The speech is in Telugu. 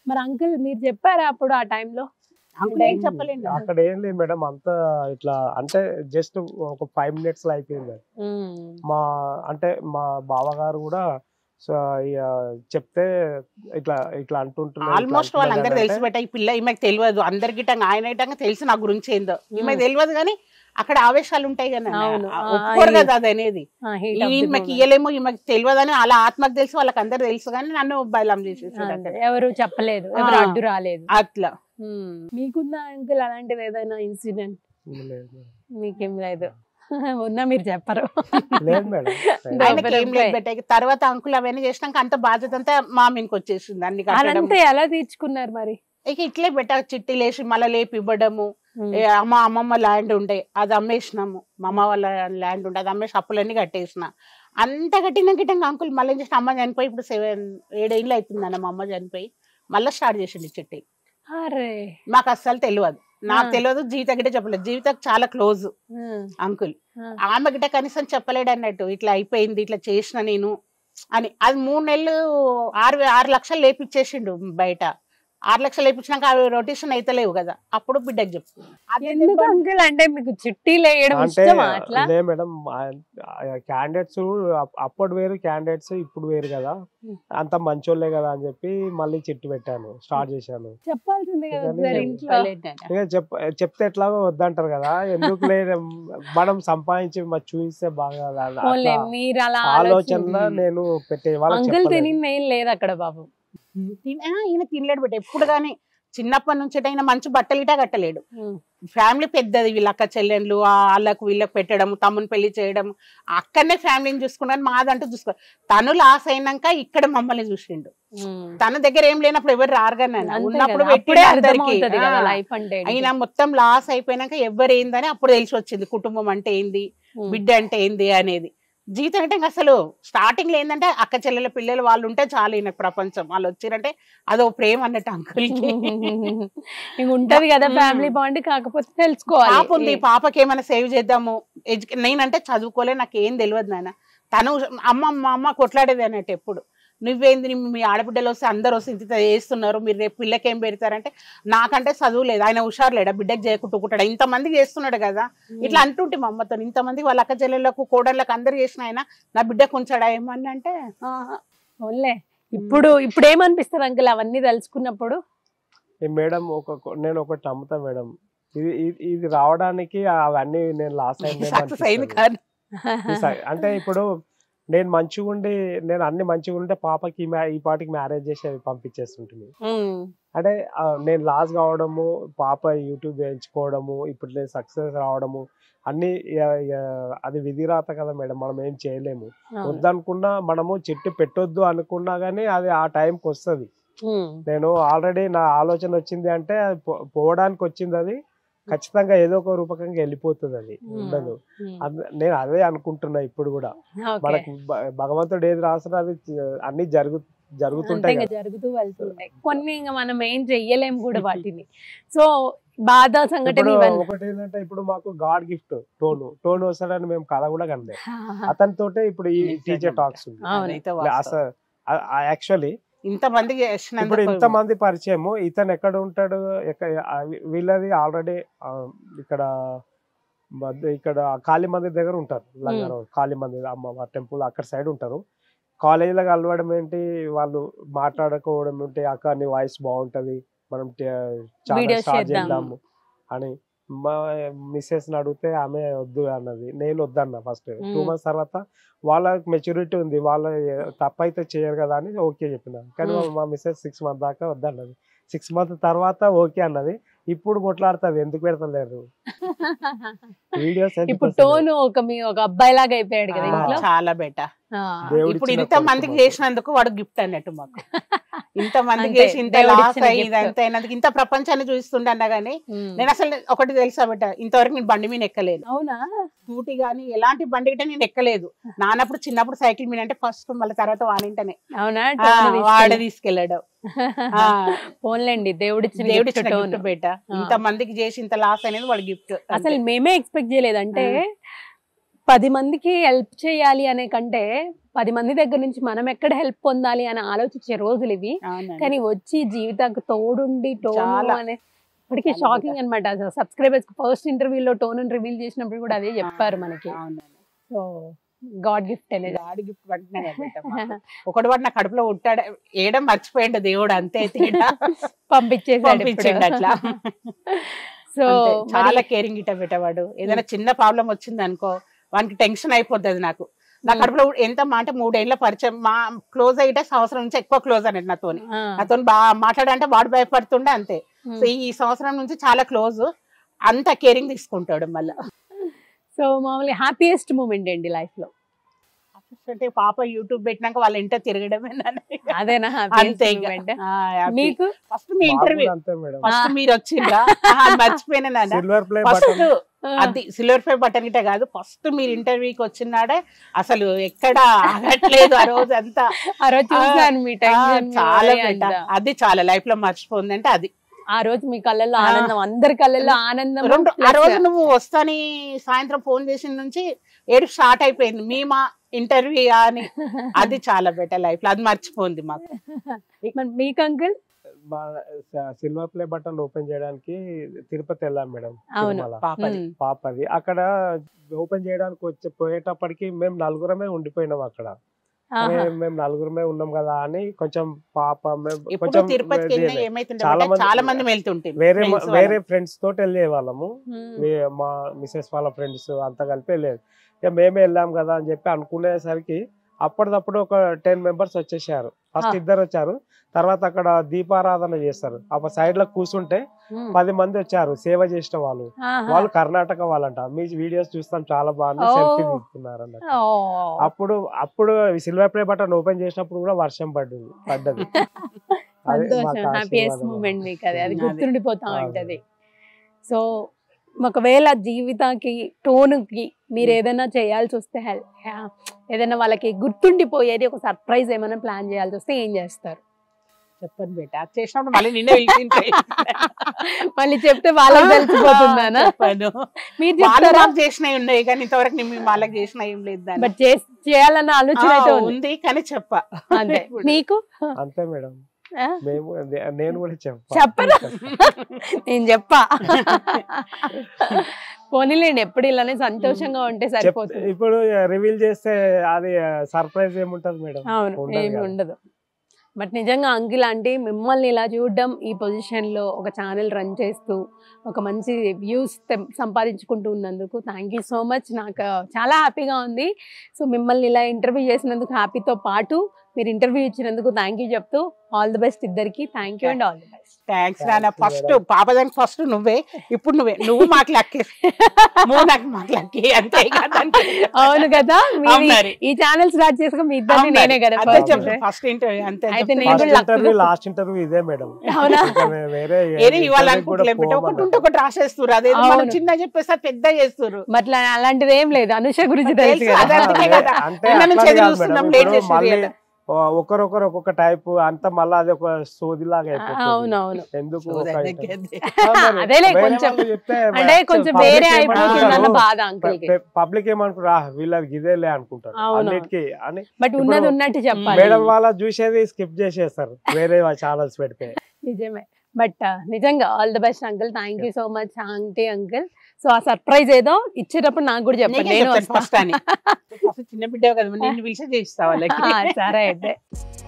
మరి అంకుల్ మీరు చెప్పారా అప్పుడు ఆ టైంలో? అంకుల్ ఏం చెప్పలేండి. అక్కడ ఏం లేదు మేడం, అంతా ఇట్లా అంటే జస్ట్ ఒక 5 minutes లో అయిపోయింది. అంటే మా బావగారు కూడా చెప్తే ఇట్లా ఇట్లా అంటుంటున్నారు. ఆల్మోస్ట్ వాళ్ళందరూ తెలిసి పెట్ట ఈ పిల్ల ఈమెకు తెలియదు, అందరికి ఆయన తెలుసు నా గురించి ఏందో, ఈమెకు తెలియదు కానీ అక్కడ ఆవేశాలు ఉంటాయి కదా, ఒప్పుకోరు కదా అది అనేది. ఈమెకి ఇయ్యలేము, ఈమెకి తెలియదని అలా ఆత్మకు తెలుసు, వాళ్ళకి అందరు తెలుసు కానీ నన్ను బయలం చేసేసాడు. ఎవరు చెప్పలేదు, ఎవరు అడ్డు రాలేదు అట్లా. మీకుందా అంకుల్ అలాంటిది ఏదైనా ఇన్సిడెంట్? మీకేం లేదు, ఉన్నా మీరు చెప్పరు. తర్వాత అంకుల్ అవన్నీ చేసినాక అంత బాధ్యత అంతా మా మీదకి వచ్చేసింది. అన్ని అదంతా ఎలా తీర్చుకున్నారు మరి? ఇక ఇట్లే చిట్టి లేచి మళ్ళీ లేపి ఇవ్వడము. మా అమ్మమ్మ ల్యాండ్ ఉండే అది అమ్మేసినాము, మా అమ్మ వాళ్ళ ల్యాండ్ ఉండే అది అమ్మేసి అప్పులన్నీ కట్టేసిన. అంత కట్టినాక అంకుల్ మళ్ళీ చేసిన అమ్మ చనిపోయి ఇప్పుడు 7 ఏళ్ళు అవుతుందన్న మా అమ్మ చనిపోయి మళ్ళీ స్టార్ట్ చేసిండు చిట్టి. మాకు అస్సలు తెలియదు, నాకు తెలియదు, జీవిత గిట్ట చెప్పలేదు. జీవితకు చాలా క్లోజ్ అంకుల్, ఆమె గిట్ట కనీసం చెప్పలేడు అన్నట్టు ఇట్లా అయిపోయింది ఇట్లా చేసిన నేను అని. అది 3 నెలలు 6 లక్షలు లేపిచ్చేసిండు బయట. 6 లక్షలు లేపించినాక అవి రొటేషన్ అయితలేవు కదా, అప్పుడు బిడ్డకు చెప్పు. అంటే మీకు చిట్టీలు వేయడం ఇష్టమా అట్లా? లే మేడం, క్యాండిడేట్స్ అప్పుడు వేరు, క్యాండిడేట్స్ ఇప్పుడు వేరు కదా, అంత మంచోళ్ళే కదా అని చెప్పి మళ్ళీ చిట్టు పెట్టాను, స్టార్ట్ చేశాను. చెప్పాల్సింది చెప్తే ఎట్లాగో వద్దంటారు కదా, ఎందుకు లేదు మనం సంపాదించి చూపిస్తే బాగా ఆలోచన నేను పెట్టే వాళ్ళకి లేదు అక్కడ బాబు. ఈయన తినలేడు బిడ్డ ఎప్పుడు గానీ, చిన్నప్పటి నుంచి ఆయన మంచి బట్టలు ఇటా కట్టలేడు. ఫ్యామిలీ పెద్దది, వీళ్ళ అక్క చెల్లెళ్ళు వాళ్ళకు వీళ్ళకి పెట్టడం, తమ్ముని పెళ్లి చేయడం, అక్కడనే ఫ్యామిలీని చూసుకున్నాను, మాదంటూ చూసుకో. తను లాస్ అయినాక ఇక్కడ మమ్మల్ని చూసిండు. తన దగ్గర ఏం లేనప్పుడు ఎవరు రారుగానే ఉన్నప్పుడు పెట్టిడే అందరికి. అయినా మొత్తం లాస్ అయిపోయినాక ఎవరు ఏందని అప్పుడు తెలిసి వచ్చింది కుటుంబం అంటే ఏంది, బిడ్డ అంటే ఏంది అనేది. జీవితం అంటే అసలు స్టార్టింగ్ లో ఏంటంటే అక్క చెల్లెల పిల్లలు వాళ్ళు ఉంటే చాలు ఈయనకు ప్రపంచం. వాళ్ళు వచ్చిరంటే అదో ప్రేమ అన్నట్టు అంకుల్కి ఉంటది కదా ఫ్యామిలీ బాండ్. కాకపోతే తెలుసుకోవాలి, పాప ఉంది, పాపకి ఏమైనా సేవ్ చేద్దాము. నేనంటే చదువుకోలే, నాకు ఏం తెలియదు నాయన. తను మా అమ్మ కొట్లాడేది అన్నట్టు ఎప్పుడు, నువ్వేంది మీ ఆడబిడ్డలు వస్తే అందరు వస్తే ఇంత చేస్తున్నారు, మీరు రేపు పిల్లకి ఏం పెడతారంటే నాకంటే చదువు లేదు, ఆయన హుషారు లేడా, బిడ్డకి చేయకుంటుకుంటాడు, ఇంతమందికి చేస్తున్నాడు కదా ఇట్లా అంటుంటే మా అమ్మతో. ఇంతమంది వాళ్ళ అక్క చెల్లెళ్ళకు కోడళ్ళకు అందరు చేసిన ఆయన నా బిడ్డకు ఉంచాడా ఏమని అంటే ఓన్లే. ఇప్పుడు ఏమనిపిస్తుంది అంకుల్ అవన్నీ తెలుసుకున్నప్పుడు? మేడం నేను ఒకటి నమ్ముతా మేడం, ఇది రావడానికి అవన్నీ నేను లాస్ అయింది కాదు. అంటే ఇప్పుడు నేను మంచిగా ఉండి, నేను అన్ని మంచిగా ఉంటే పాపకి ఈ పాటికి మ్యారేజ్ చేసి పంపించేస్తుంటుంది. అంటే నేను లాస్ కావడము, పాప యూట్యూబ్ వేయించుకోవడము, ఇప్పుడు నేను సక్సెస్ రావడము అన్ని అది విధిరాత కదా మేడం, మనం ఏం చేయలేము. వద్దనుకున్నా మనము చెట్టు పెట్టొద్దు అనుకున్నా గానీ అది ఆ టైంకి వస్తుంది. నేను ఆల్రెడీ నా ఆలోచన వచ్చింది అంటే అది పోవడానికి వచ్చింది, అది ఖచ్చితంగా ఏదో ఒక రూపకంగా వెళ్ళిపోతుంది, అది ఉండదు. నేను అదే అనుకుంటున్నా ఇప్పుడు కూడా. మనకు భగవంతుడు ఏది రాసినా అది అన్ని జరుగుతుంటాయి, జరుగుతూ వెళ్తుంటాయి. కొన్ని మనం ఏం చెయ్యలేము కూడా వాటిని. సో బాధ సంఘటన ఒకటి ఏంటంటే, ఇప్పుడు మాకు గాడ్ గిఫ్ట్ టోన్ వస్తాడని మేము కథ కూడా కనలే, అతనితోటే ఇప్పుడు ఈ టీచర్ టాక్స్ ఉంది. యాక్చువల్లీ ఇప్పుడు ఇంతమంది పరిచయము, ఇతను ఎక్కడ ఉంటాడు, వీళ్ళది ఆల్రెడీ ఇక్కడ కాళీ మందిర్ దగ్గర ఉంటారు, కాళీ మందిర్ అమ్మ టెంపుల్ అక్కడ సైడ్ ఉంటారు. కాలేజీలో కలవడం ఏంటి, వాళ్ళు మాట్లాడుకోవడం ఏంటి, అక్క నీ వాయిస్ బాగుంటది, మనం చాలా స్టార్ట్ చేద్దాము అని మా మిస్సెస్ ని అడిగితే ఆమె వద్దు అన్నది, నేను వద్దన్నా. ఫస్ట్ 2 months తర్వాత వాళ్ళకి మెచ్యూరిటీ ఉంది, వాళ్ళ తప్పైతే చేయరు కదా అని ఓకే చెప్పిన. కానీ మా మిస్సెస్ 6 months దాకా వద్దన్నది. 6 months తర్వాత ఓకే అన్నది. ఇప్పుడు కొట్లాడుతుంది, ఎందుకు పెడతలేరు వీడియోస్. ఇప్పుడు టోన్ ఒక అబ్బాయి లాగా అయిపోయాడు కదా ఇంట్లో. చాలా బెటర్. ఇప్పుడు ఇంత మందికి చేసినందుకు వాడు గిఫ్ట్ అన్నట్టు మాకు. ఇంత మందికి చేసి ఇంత లాస్ ఇదంతా అయినందుకు ఇంత ప్రపంచాన్ని చూస్తుండే అన్నా గానీ, నేను అసలు ఒకటి తెలుసా బిడ్డ, ఇంతవరకు నేను బండి మీద ఎక్కలేదు. అవునా? స్కూటీ గానీ ఎలాంటి బండి గిట్ట నేను ఎక్కలేదు. నాన్నప్పుడు చిన్నప్పుడు సైకిల్ మీద అంటే ఫస్ట్, మళ్ళీ తర్వాత వానింటనే వాడే తీసుకెళ్ళాడు. పోన్లేండి, దేవుడిచ్చిన గిఫ్ట్ బేట. ఇంత మందికి చేసి ఇంత లాస్ అనేది వాడి గిఫ్ట్. అసలు మేమే ఎక్స్పెక్ట్ చేయలేదు. అంటే 10 మందికి హెల్ప్ చేయాలి అనే కంటే 10 మంది దగ్గర నుంచి మనం ఎక్కడ హెల్ప్ పొందాలి అని ఆలోచించే రోజులు ఇవి. అవునండి. కానీ వచ్చి జీవితానికి తోడుండి టోను చాలా. అనే ఇప్పటికీ చాలా షాకింగ్ అనమాట. సబ్స్క్రైబర్స్ ఫస్ట్ ఇంటర్వ్యూలో టోన్ రివీల్ చేసినప్పుడు కూడా అదే చెప్పారు మనకి. అవునండి. సో గాడ్ గిఫ్ట్ అనేది. గాడి గిఫ్ట్ పట్టినా ఒకటి వాడు నా కడుపులో ఉంటాడు ఏడం మర్చిపోయిండు దేవుడు, అంతే తేడా పంపించిండు అట్లా. సో చాలా కేరింగ్ ఇట పెట్టేవాడు. ఏదైనా చిన్న ప్రాబ్లం వచ్చింది అనుకో వానికి టెన్షన్ అయిపోతుంది. నాకు నా కడుపులో ఎంత మాట 3 ఏళ్ల పరిచయం, మా క్లోజ్ అయితే సంవత్సరం నుంచి ఎక్కువ క్లోజ్ అనేది నాతో బాగా మాట్లాడంటే వాడు భయపడుతుండే అంతే. సో ఈ సంవత్సరం నుంచి చాలా క్లోజ్, అంత కేరింగ్ తీసుకుంటాడు మళ్ళీ. సో మామూలుగా హ్యాపీయెస్ట్ మూమెంట్ ఏంటి లైఫ్ లో? అంటే పాప యూట్యూబ్ పెట్టినాక వాళ్ళ ఇంట తిరగడమే. అదేనా అంతే. మీకు ఫస్ట్ మీ ఇంటర్వ్యూ అంతే మేడం. ఫస్ట్ మీరు వచ్చిందా మర్చిపోయినా నాన్న. సిల్వర్ ప్లే ఫస్ట్ బటన్ అది సిల్వర్ ప్లే బటన్ గిట్ట కాదు, ఫస్ట్ మీరు ఇంటర్వ్యూకి వచ్చినాడే అసలు ఎక్కడ ఆగట్లేదు ఆ రోజు అంతా. ఆ రోజు చూసాను మీ టెన్షన్ చాలా అది చాలా లైఫ్ లో మర్చిపోయింది అంటే అది. ఆ రోజు మీ కళ్ళల్లో ఆనందం, అందరి కళ్ళల్లో ఆనందం. ఆ రోజు నువ్వు వస్తాని సాయంత్రం ఫోన్ చేసిన నుంచి ఏడు స్టార్ట్ అయిపోయింది మా ఇంటర్వ్యూ అని. అది చాలా బెటర్ లైఫ్ లో, అది మర్చిపోయింది మాకు. మీకు uncle? Silver play button open చేయడానికి తిరుపతి వెళ్ళాం మేడం. అవును. పాపది అక్కడ ఓపెన్ చేయడానికి పోయేటప్పటికి మేము 4 ఉండిపోయినాం అక్కడ. మేము 4 ఉన్నాం కదా అని కొంచెం పాప కొంచెం చాలా మంది వెళ్తుంటే వేరే ఫ్రెండ్స్ తోటి వెళ్ళే వాళ్ళము. మా మిసెస్ వాళ్ళ ఫ్రెండ్స్ అంతా కలిపి వెళ్ళేది. ఇక మేమే వెళ్ళాం కదా అని చెప్పి అనుకునేసరికి అప్పటిదప్పుడు ఒక 10 మెంబర్స్ వచ్చేసారు. ఫస్ట్ 2 వచ్చారు, తర్వాత అక్కడ దీపారాధన చేస్తారు. ఆ సైడ్ లో కూర్చుంటే 10 మంది వచ్చారు సేవ చేసిన వాళ్ళు. వాళ్ళు కర్ణాటక వాళ్ళంట. మీ వీడియోస్ చూస్తాం చాలా బాగుంది, సెల్ఫీ తీసుకున్నారు అన్నట్టు. అప్పుడు సిల్వర్ ప్లే బటన్ ఓపెన్ చేసినప్పుడు కూడా వర్షం పడ్డది. హ్యాపీయెస్ట్ మూమెంట్ మీకు అది గుర్తుండిపోతా ఉంటది. సో ఒకవేళ జీవితానికి టోన్కి మీరు ఏదైనా చేయాల్సి వస్తే, ఏదైనా వాళ్ళకి గుర్తుండిపోయేది ఒక సర్ప్రైజ్ ఏమైనా ప్లాన్ చేయాల్సి వస్తే ఏం చేస్తారు? చెప్పండి బేట, చేసినప్పుడు మళ్ళీ నిన్నే మళ్ళీ చెప్తే వాళ్ళకి తెలిసిపోతుందా? మీరు చేసినవి ఉన్నాయి కానీ ఇంతవరకు నేను వాళ్ళకి చేసిన ఏం లేదు. బట్ చేయాలన్న ఆలోచన అయితే ఉంది కానీ చెప్ప అంతే. మీకు అంతే మేడం. నేను కూడా చెప్పరా? నేను చెప్పా. పోనీలేండి, ఎప్పుడు ఇలానే సంతోషంగా ఉంటే సరిపోతుంది. ఇప్పుడు రివీల్ చేస్తే అది సర్ప్రైజ్ ఏముంటది మేడం? అవును, ఏమి ఉండదు. బట్ నిజంగా అంకిల్ ఆంటీ మిమ్మల్ని ఇలా చూడడం, ఈ పొజిషన్లో ఒక ఛానల్ రన్ చేస్తూ ఒక మంచి వ్యూస్ సంపాదించుకుంటూ ఉన్నందుకు థ్యాంక్ యూ సో మచ్. నాకు చాలా హ్యాపీగా ఉంది. సో మిమ్మల్ని ఇలా ఇంటర్వ్యూ చేసినందుకు హ్యాపీతో పాటు మీరు ఇంటర్వ్యూ ఇచ్చినందుకు థ్యాంక్ యూ చెప్తూ ఆల్ ది బెస్ట్ ఇద్దరికి. Thank you and all the best. Thanks నాన్న. ఫస్ట్ పాపదానికి ఫస్ట్ నువ్వే, ఇప్పుడు నువ్వు మాకు లక్కి, మాకు లక్కి అంతే. అవును కదా, ఈ ఛానల్ స్టార్ట్ చేసుకుని మీ ఇద్దరిని నేనే కదా ఫస్ట్ ఇంటర్వ్యూ అంతే. అయితే నేను కూడా లాస్ట్ ఇంటర్వ్యూ ఇదే మేడం. అవునా? ఏది ఇవ్వాలనుకుంటే ఒకటి రాసేస్తారు, అదే చిన్న చెప్పేసి పెద్ద చేస్తారు. మరి అలాంటిది ఏం లేదు. అనుష గురించి తెలుసు కదా. ఒకరొకరు ఒక్కొక్క టైప్ అంతా, మళ్ళీ అది ఒక సోది లాగా అయిపోతుంది. అవునవును, ఎందుకు అదేలే కొంచెం అంటే కొంచెం వేరే అయిపోతుందన్న బాధ అంకుల్. పబ్లిక్ ఏమనుకుంటారు, వీళ్ళకి ఇదేలే అనుకుంటారు అన్నిటికీ అని. బట్ ఉన్నది ఉన్నట్టు చెప్పాలి. మేడం వాళ్ళ చూసేది స్కిప్ చేసేస్తారు వేరే ఛానల్స్ పెడితే. నిజమే. బట్ నిజంగా all the best uncle. Thank you so much aunty uncle. So ఆ సర్ప్రైజ్ ఏదో ఇచ్చేటప్పుడు నాకు కూడా చెప్పండి, నేను ఫస్ట్ అని. చిన్న బిడ్డ కదా, నేను పిలిచి చేస్తావా? సరే అయితే.